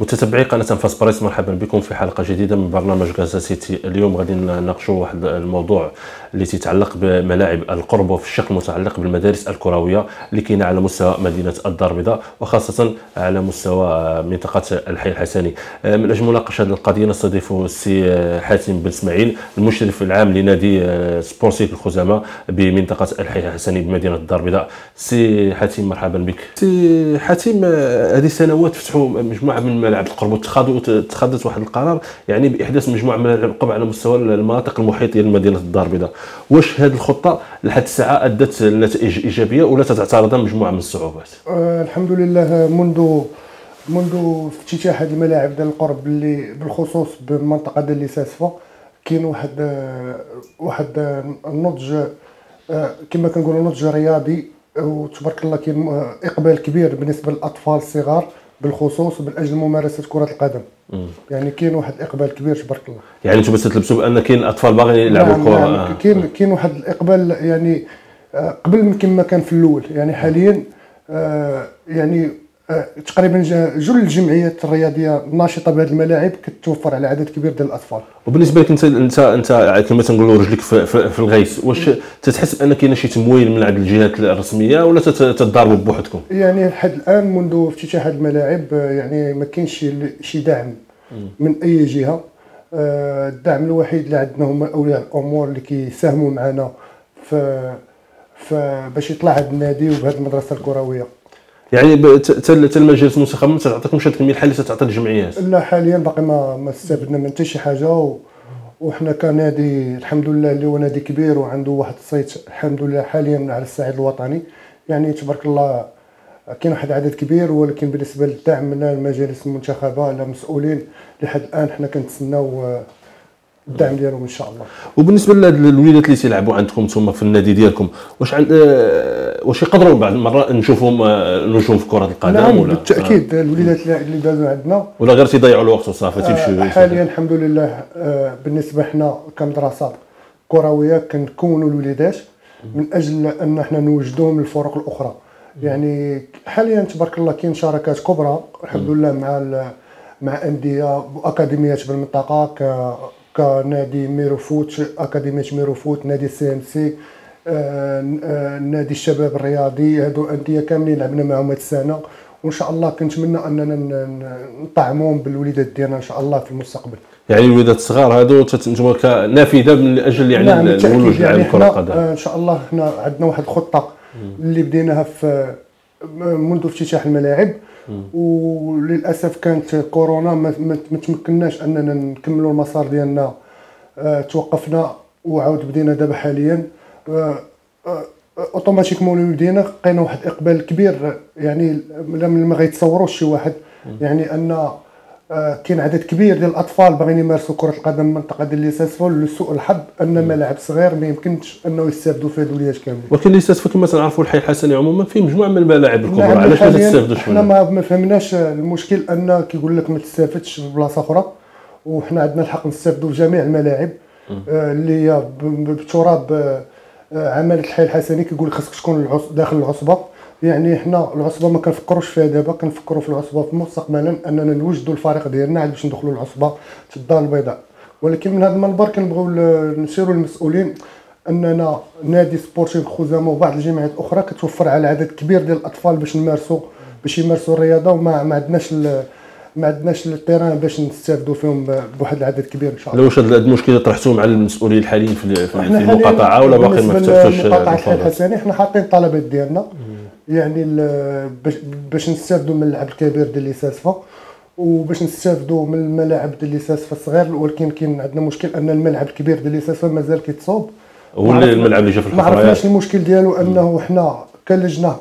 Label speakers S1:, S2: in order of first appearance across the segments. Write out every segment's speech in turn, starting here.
S1: متتبعي قناة أنفاس باريس، مرحبا بكم في حلقة جديدة من برنامج غازا سيتي. اليوم غادي نناقشوا واحد الموضوع اللي تيتعلق بملاعب القرب وفي الشق المتعلق بالمدارس الكروية اللي كاينه على مستوى مدينة الدار البيضاء وخاصة على مستوى منطقة الحي الحسني. من أجل مناقشة هذه القضية نستضيف السي حاتم بن اسماعيل، المشرف العام لنادي سبورتيك الخزامة بمنطقة الحي الحسني بمدينة الدار البيضاء. سي حاتم مرحبا بك. سي حاتم، هذه السنوات فتحوا مجموعة من ملاعب القرب واتخذت واحد القرار يعني باحداث مجموعه من ملاعب القرب على مستوى المناطق المحيطه لمدينه الدار البيضاء. واش هذه الخطه لحد الساعه ادت لنتائج ايجابيه ولا تتعرض مجموعه من الصعوبات؟
S2: الحمد لله، منذ افتتاح هذه الملاعب ديال القرب اللي بالخصوص بالمنطقه ديال ليساسفا كاين واحد النضج، كما كنقولوا نضج رياضي، وتبارك الله كاين اقبال كبير بالنسبه للاطفال الصغار بالخصوص من اجل ممارسه كره القدم. يعني كاين واحد الاقبال كبير تبارك الله.
S1: يعني انتم بس تلبسوا بان كاين الاطفال باغيين يلعبوا الكره؟
S2: كاين واحد الاقبال، يعني قبل من كما كان في الاول. يعني حاليا يعني تقريبا جل الجمعيات الرياضيه الناشطه بهذه الملاعب كتوفر على عدد كبير ديال الاطفال.
S1: وبالنسبه لك انت كما تنقولوا رجلك في الغيس، واش تتحس بان كاين شي تمويل من عند الجهات الرسميه ولا تتضاربوا بوحدكم؟
S2: يعني لحد الان منذ افتتاح هذه الملاعب يعني ما كاينش شي دعم من اي جهه. الدعم الوحيد اللي عندنا هما اولياء الامور اللي كيساهموا معنا في باش يطلع هذا النادي وبهذه المدرسه الكرويه.
S1: يعني المجالس المنتخبه ما تعطيكمش هذا الكميه الحاليه تعطي الجمعيات؟
S2: لا، حاليا باقي ما استفدنا من حتى شي حاجه. وحنا كنادي الحمد لله اللي هو نادي كبير وعنده واحد الصيت الحمد لله حاليا على الصعيد الوطني. يعني تبارك الله كاين واحد العدد كبير، ولكن بالنسبه للدعم من المجالس المنتخبه لا مسؤولين لحد الان حنا كنتسناو الدعم ديالهم ان شاء الله.
S1: وبالنسبه للوليدات اللي تيلعبوا عندكم نتوما في النادي ديالكم، واش يقدروا بعض المرات نشوفهم نجوم في كره القدم؟
S2: نعم
S1: ولا
S2: بالتاكيد الوليدات اللي دازوا عندنا
S1: ولا غير تيضيعوا الوقت وصافي تيمشيو؟
S2: حاليا الحمد لله بالنسبه حنا كمدرسه كرويه كنكونوا الوليدات من اجل ان حنا نوجدوهم للفرق الاخرى. يعني حاليا تبارك الله كاين شراكات كبرى الحمد لله مع انديه واكاديميات بالمنطقه كنادي ميروفوت، اكاديميه ميروفوت، نادي سي ام سي، نادي الشباب الرياضي. هادو انديه كاملين لعبنا معهم هاد السنه، وان شاء الله كنتمنى اننا نطعموهم بالوليدات ديالنا ان شاء الله في المستقبل.
S1: يعني الوليدات الصغار هادو انتم كنافذه من اجل يعني
S2: نعم
S1: الولوج
S2: يعني
S1: كره القدم؟
S2: ان شاء الله حنا عندنا واحد الخطه اللي بديناها في منذ افتتاح الملاعب، وللاسف كانت كورونا ما تمكناش اننا نكملوا المسار ديالنا. توقفنا وعاود بدينا دابا حاليا اوتوماتيكمون بدينا لقينا واحد اقبال كبير. يعني ما غيتصوروش شي واحد يعني ان كاين عدد كبير ديال الاطفال باغيين يمارسوا كره القدم في المنطقه ديال ليساسفا. لسوء الحظ ان ملاعب صغير ما يمكنش انه يستافدوا فيه الوليدات كاملين.
S1: ولكن ليساسفا كما تنعرفوا الحي الحسني عموما فيه مجموعه من الملاعب الكبرى، علاش ما تستافدوش
S2: منها؟ حنا ما فهمناش المشكل ان كيقول لك ما تستافدش في بلاصه اخرى، وحنا عندنا الحق نستافدوا في جميع الملاعب اللي هي بتراب عماله الحي الحسني. كيقول لك خاصك تكون داخل العصبه. يعني حنا العصبه ما كنفكروش فيها دابا، كنفكروا في العصبه في مستقبلا اننا نوجدوا الفريق ديالنا باش ندخلوا العصبه في الدار البيضاء. ولكن من هذا المنبر كنبغيو نشيروا للمسؤولين اننا نادي سبورتيك خزامه وبعض الجمعيات الاخرى كتوفر على عدد كبير ديال الاطفال باش يمارسوا الرياضه، وما ما عندناش التيران باش نستافدوا فيهم بواحد العدد كبير ان شاء الله.
S1: واش هذا المشكل طرحتوه مع المسؤولين الحاليين في المقاطعه ولا باقي ما فتحتوش
S2: المقاطعه الحي الحسني؟ حنا حاطين الطلبات ديالنا يعني باش نستافدوا من اللعب الكبير ديال ليساسفا وباش نستافدوا من الملاعب ديال ليساسفا الصغير. ولكن كاين عندنا مشكل ان الملعب الكبير ديال ليساسفا مازال كيتصوب.
S1: هو الملعب اللي جا في الحفريات.
S2: ما عرفناش المشكل ديالو انه حنا كلجنه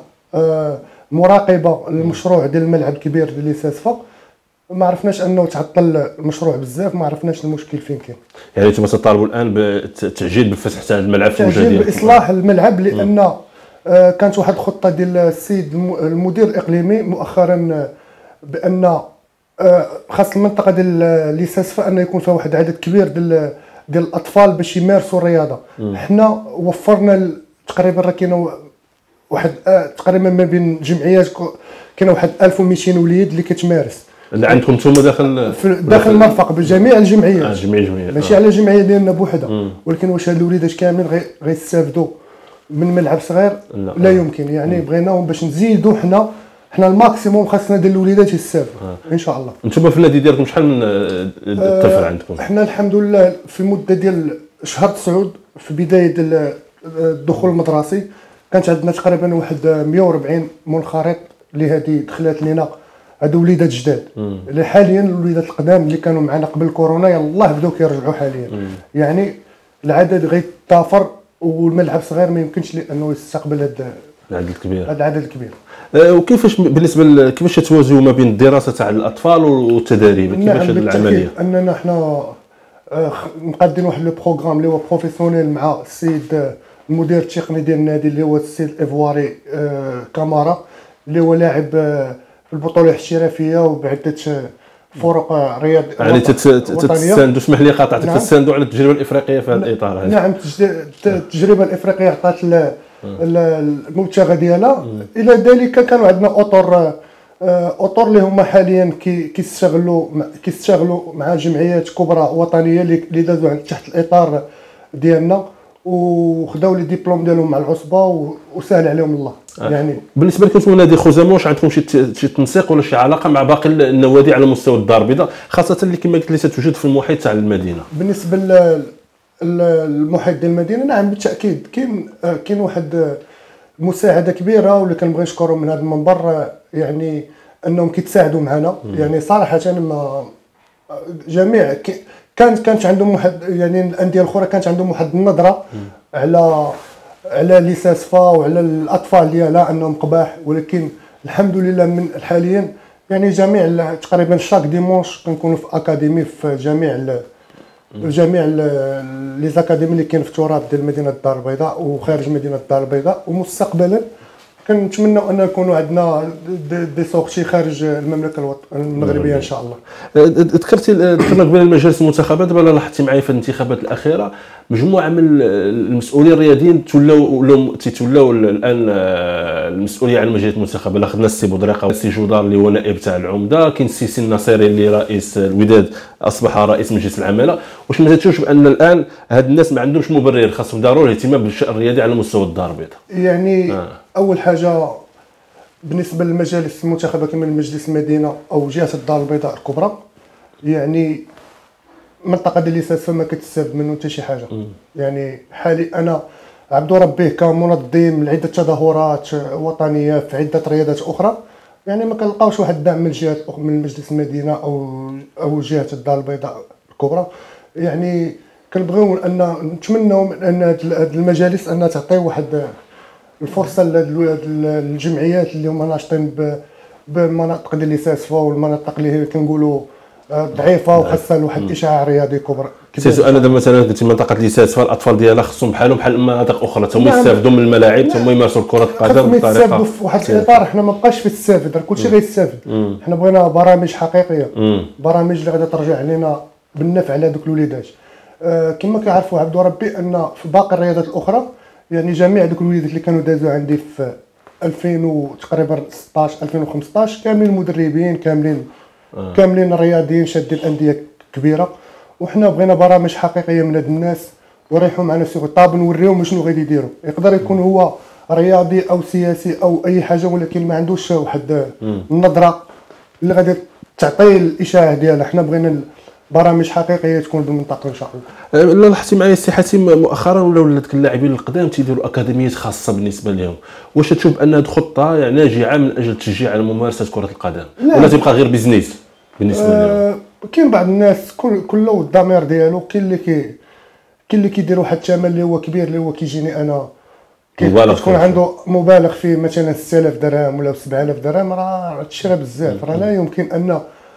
S2: مراقبه للمشروع ديال الملعب الكبير ديال ليساسفا ما عرفناش انه تعطل المشروع بزاف. ما عرفناش المشكل فين كاين. يعني
S1: انتم تطالبوا الان بالتعجيل بفتح حتى الملعب في
S2: التعجيل باصلاح الملعب، لان كانت واحد الخطه ديال السيد المدير الاقليمي مؤخرا بان خاص المنطقه ديال ليساسفا ان يكون فيها واحد عدد كبير ديال الاطفال باش يمارسوا الرياضه. حنا وفرنا تقريبا راه كاينه واحد تقريبا ما بين جمعيات كاينه واحد 1200 وليد اللي كتمارس.
S1: اللي عندكم نتوما داخل
S2: داخل المرفق بجميع الجمعيات.
S1: جمعيه
S2: ماشي على الجمعيه ديالنا بوحدها، ولكن واش هاد الوليدات كاملين غيستافدوا من ملعب صغير؟ لا يمكن. يعني بغيناهم باش نزيدوا حنا الماكسيموم خاصنا ديال الوليدات يستافدوا ان شاء الله.
S1: نتوما في النادي ديالكم شحال من الطفل عندكم؟
S2: حنا الحمد لله في المده ديال شهر 9 في بدايه الدخول المدرسي كانت عندنا تقريبا واحد 140 منخرط اللي هذه دخلات لينا. هادو وليدات جداد اللي حاليا الوليدات القدام اللي كانوا معنا قبل كورونا يلاه بداو كيرجعوا حاليا. يعني العدد غيتطافر والملعب صغير ما يمكنش لانه يستقبل هذا العدد الكبير.
S1: وكيفاش بالنسبه كيفاش توازنوا ما بين الدراسه تاع الاطفال والتدريب؟ كيفاش هذه العمليه؟
S2: اننا حنا مقادين واحد لو بروغرام اللي هو بروفيسيونيل مع السيد المدير التقني ديال النادي اللي هو السيد ايفواري كامارا اللي هو لاعب في البطوله الاحترافيه وبعده فرق رياض.
S1: يعني تستندوا، اسمح لي قاطعتك، تستندوا على التجربه الافريقيه في هذا الاطار هذا؟
S2: نعم، التجربه الافريقيه عطات المبتغى ديالها. الى ذلك كانوا عندنا اطر اللي هما حاليا كيستغلوا مع جمعيات كبرى وطنيه اللي دازوا تحت الاطار ديالنا وخداو لي ديبلوم ديالهم مع العصبه وسهل عليهم الله. يعني
S1: بالنسبه لكم نادي خوزامه، واش عندكم شي تنسيق ولا شي علاقه مع باقي النوادي على مستوى الدار البيضاء، خاصه اللي كما قلت لي تتوجد في المحيط تاع المدينه؟
S2: بالنسبه للمحيط ديال المدينه، نعم بالتاكيد كاين واحد مساعده كبيره واللي كنبغي نشكرهم من هذا المنبر، يعني انهم كيتساعدوا معنا. يعني صراحه ما جميع كانت عندهم واحد، يعني الانديه الاخرى كانت عندهم واحد النظره على ليساسفا وعلى الاطفال ديالها انهم قباح، ولكن الحمد لله من حاليا يعني جميع تقريبا شاك ديمونش كنكونوا في اكاديمي في جميع لي زاكاديمي اللي كاين في التراب ديال مدينه الدار البيضاء وخارج مدينه الدار البيضاء. ومستقبلا كنتمنوا ان يكونوا عندنا دي سورتي خارج المملكه المغربيه ان شاء الله.
S1: ذكرنا قبل المجالس المنتخبات، دابا لاحظتي معايا في الانتخابات الاخيره مجموعه من المسؤولين الرياضيين تولوا الان المسؤوليه على المجالس المنتخبه. لاخذنا السي بودريقه والسي جودار اللي هو نائب تاع العمده، كاين السي الناصري اللي رئيس الوداد اصبح رئيس مجلس العماله. واش ما تشوفش بان الان هاد الناس ما عندهمش مبرر، خاصهم ضروري الاهتمام بالشان الرياضي على مستوى الدار البيضاء؟
S2: يعني اول حاجه بالنسبه للمجالس المنتخبه كما مجلس المدينه او جهه الدار البيضاء الكبرى، يعني المنطقه ديال ليساس ما كتستافد منه حتى شي حاجه. يعني حالي انا عبد ربيه كمنظم لعده تظاهرات وطنيه في عده رياضات اخرى، يعني ما كنلقاوش واحد الدعم من الجهات من مجلس المدينه او جهه الدار البيضاء الكبرى. يعني كنبغيو ان نتمنوا ان هذه المجالس انها تعطي واحد الفرصه للجمعيات اللي هما ناشطين بالمناطق ديال ليساسفا والمناطق اللي هي كنقولوا ضعيفه وخاصها واحد الاشعاع رياضي كبر.
S1: سيتو انا دابا مثلا قلتي منطقه ليساسفا الاطفال ديالها خصهم بحالهم بحال مناطق اخرى تما يستافدوا من الملاعب، تما يمارسوا كره القدم
S2: بطريقه في واحد الاطار. حنا ما بقاش تستافد، كلشي غيستافد. حنا بغينا برامج حقيقيه، برامج اللي غادا ترجع علينا بالنفع على دوك الوليدات. كما كيعرفوا عبد ربي ان في باقي الرياضات الاخرى، يعني جميع دوك الوليدات اللي كانوا دازوا عندي في 2000 تقريبا 16 2015 كاملين المدربين كاملين الرياضيين شادين الانديه كبيره. وحنا بغينا برامج حقيقيه من هاد الناس وريحوا معنا سوق الطاب نوريهم شنو غادي يديروا. يقدر يكون هو رياضي او سياسي او اي حاجه، ولكن ما عندوش واحد النظره اللي غادي تعطي الاشاعه ديالها. حنا بغينا برامج حقيقيه تكون بالمنطقه ان شاء الله.
S1: لاحظتي معايا السي حاتم مؤخرا ولاو ديك اللاعبين القدام تيديروا اكاديميات خاصه بالنسبه لهم، واش تشوف ان هذه خطه يعني ناجعه من اجل التشجيع على ممارسه كره القدم ولا تبقى غير بيزنيس بالنسبه لهم؟
S2: كاين بعض الناس كل والضمير ديالو، كاين اللي كيدير واحد الثمن اللي هو كبير اللي هو كيجيني انا تكون عنده مبالغ فيه مثلا 6000 درهم ولا 7000 درهم، راه تشرى بزاف، راه لا يمكن ان.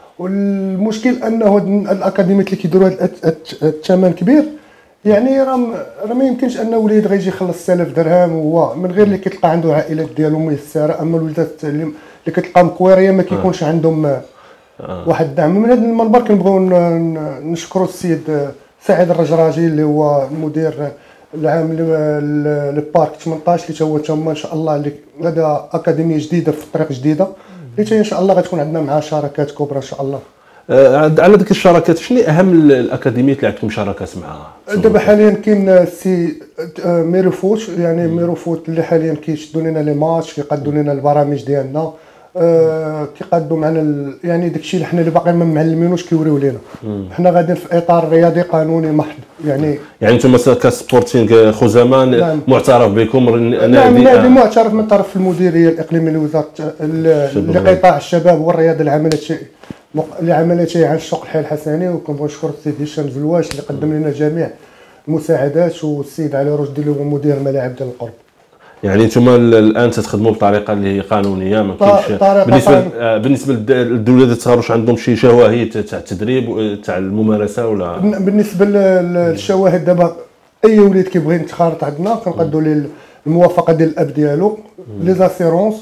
S2: والمشكل انه الاكاديميات اللي كيديروا هذا الثمن كبير، يعني راه ما يمكنش ان وليد غيجي يخلص 6000 درهم وهو من غير اللي كتلقى عنده عائلات ديالو ميسره. اما الوليدات اللي كتلقى مكويريه ما كيكونش عندهم واحد الدعم. من هذا المنبر كنبغيو نشكروا السيد سعيد الرجراجي اللي هو المدير العام للبارك 18 اللي هو تما ان شاء الله اللي غدا اكاديميه جديده في طريق جديده اللي ان شاء الله غتكون عندنا مع شراكات كبرى ان شاء الله.
S1: على ذيك الشراكات، شنو اهم الاكاديميات اللي عندكم شراكات معها؟
S2: دابا حاليا كاين سي ميروفوت، يعني ميروفوت اللي حاليا كيشدوا لنا لي ماتش، كيقادوا لنا البرامج ديالنا، كيقادوا معنا يعني داكشي اللي حنا اللي باقي ما معلمينوش كيوريو لينا. حنا غاديين في اطار رياضي قانوني محض. يعني
S1: انتم كسبورتينغ خزامه
S2: نعم.
S1: معترف بكم
S2: نادي معترف من طرف المديريه الاقليميه لوزاره لقطاع الشباب والرياضه العمليه عن الشق الحي الحسني. وكنبغي نشكر السيد هشام زلواش اللي قدم لنا جميع المساعدات، والسيد علي رشدي اللي هو مدير الملاعب ديال القرب.
S1: يعني انتم الان تخدموا بطريقه اللي هي قانونيه، ما كاينش بالنسبه للدوله اللي تخرج عندهم شي شواهد تاع التدريب تاع الممارسه ولا؟ بالنسبه
S2: للشواهد دابا اي وليد كيبغي يتخرط عندنا كنقدوا ليه الموافقه ديال الاب ديالو، لي زاسيرونس،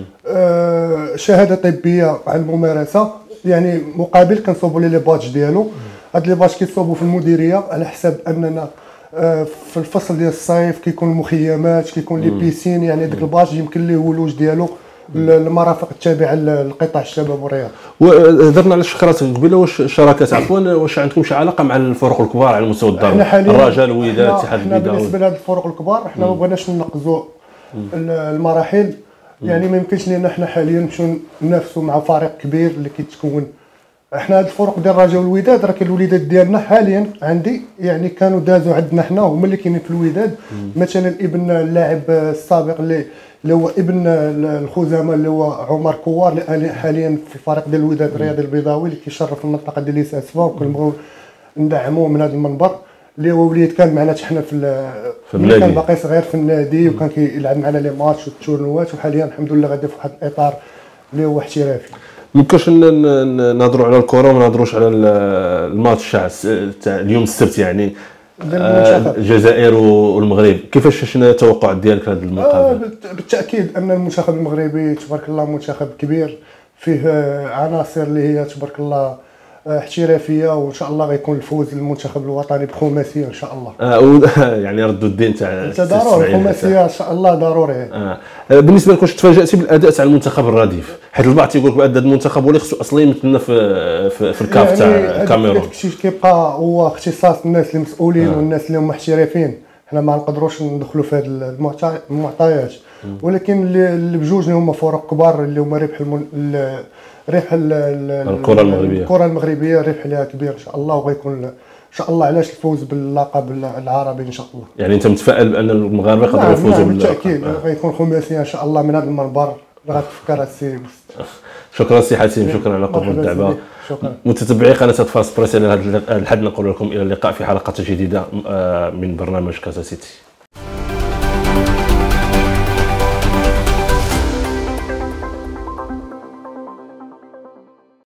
S2: شهاده طبيه على الممارسه، يعني مقابل كنصوبوا ليه لي باتش ديالو. هاد لي باتش كيتصوبوا في المديريه على حساب اننا في الفصل ديال الصيف كيكون المخيمات، كيكون لي بيسين، يعني داك الباج يمكن ليه ولوج ديالو المرافق التابعه لقطاع الشباب والرياضه.
S1: وهضرنا على الشخرات قبيله، واش الشراكات عفوا واش عندكم شي علاقه مع الفرق الكبار على المستوى الدولي؟ الرجاء، الوداد، اتحاد البيضاوي.
S2: بالنسبه لهاد الفرق الكبار حنا ما بغيناش ننقزوا المراحل، يعني ما يمكنش لينا حنا حاليا نمشيو ننافسوا مع فريق كبير اللي كيتكون. احنا هاد الفرق ديال الرجاء والوداد راه كاين الوليدات ديالنا حاليا عندي، يعني كانوا دازوا عندنا حنا هما اللي كاينين في الوداد. مثلا ابن اللاعب السابق اللي هو ابن الخزامه اللي هو عمر كوار اللي حاليا في فريق ديال الوداد الرياضي البيضاوي اللي كيشرف المنطقه ديال ليس اسفا، وكنبغيو ندعموه من هذا المنبر اللي هو وليد كان معنا حنا في النادي، كان باقي صغير في النادي وكان كيلعب معنا لي ماتش والتورنوات، وحاليا الحمد لله غادي في واحد الاطار اللي هو احترافي.
S1: ممكنش نهضروا على الكره وما نهضروش على الماتش تاع اليوم السبت، يعني الجزائر والمغرب. كيفاش شنو التوقعات ديالك لهذا المقابله؟
S2: بالتاكيد ان المنتخب المغربي تبارك الله منتخب كبير فيه عناصر اللي هي تبارك الله احترافيه، وان شاء الله غيكون الفوز للمنتخب الوطني بخماسيه ان شاء الله.
S1: يعني ردوا الدين تاع
S2: ضروري الخماسيه ان شاء الله ضروري.
S1: بالنسبه لك واش تفاجاتي بالاداء تاع المنتخب الرديف؟ حيت البعض تيقول لك بان المنتخب هو اللي خصو اصلا يمثلنا في الكاف تاع الكاميرون.
S2: يعني الشيء كيبقى هو اختصاص الناس المسؤولين والناس اللي هم محترفين، حنا ما نقدروش ندخلوا في هذه المعطيات، ولكن اللي بجوج اللي هما فرق كبار اللي هما ربح الكره المغربيه ربح لها كبير ان شاء الله، وغيكون ان شاء الله علاش الفوز باللقب العربي ان شاء الله.
S1: يعني انت متفائل بان المغاربه يقدروا يفوزوا
S2: بالتاكيد غيكون خماسيه ان شاء الله من هذا المنبر. غتفكر السي.
S1: شكرا سي حاتم، شكرا على قبول الدعوه. متتبعي قناه فاس بريس، الى هذا الحد نقول لكم الى اللقاء في حلقه جديده من برنامج كازا سيتي.